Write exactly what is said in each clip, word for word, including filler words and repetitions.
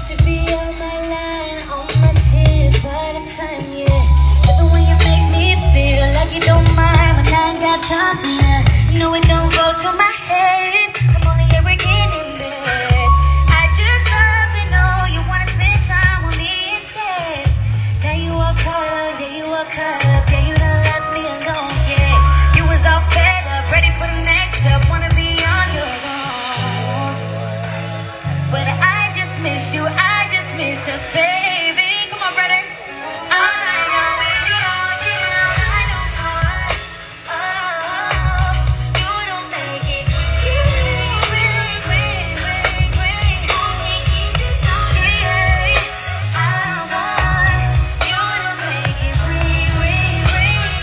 Used to be on my line, on my tip, by the time, yeah. But the way you make me feel like you don't mind when I ain't got time for ya. You know it don't go to my head, I'm only ever getting bed. I just love to know you wanna spend time with me instead. Now you all caught up, yeah, you all caught up, yeah, you done left me alone, yeah. You was all fed up, ready for the next step, wanna be on your own. But I just miss you, I just miss us, baby. Come on, brother. All night long, baby, all day long, I don't want. Oh, you don't make it. Ring, ring, ring, ring, ring. Who can keep this on? Yeah, I want. You don't make it. Ring, ring, ring,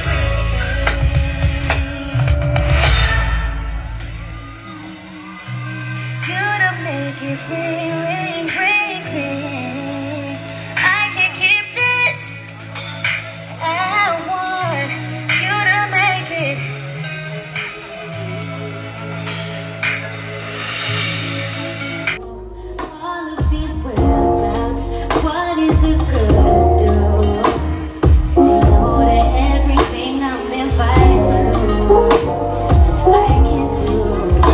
ring. You don't make it. Ring, ring, ring, ring. I can't keep it. I want you to make it. All of these whereabouts, what is it good to do? Say no to everything I'm invited to. I can't do it.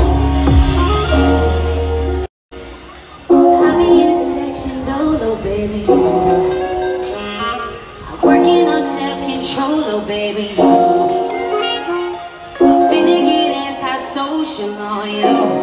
I'll be in the section dolo, baby. I'm working on self-control, oh baby. I'm finna get antisocial on you.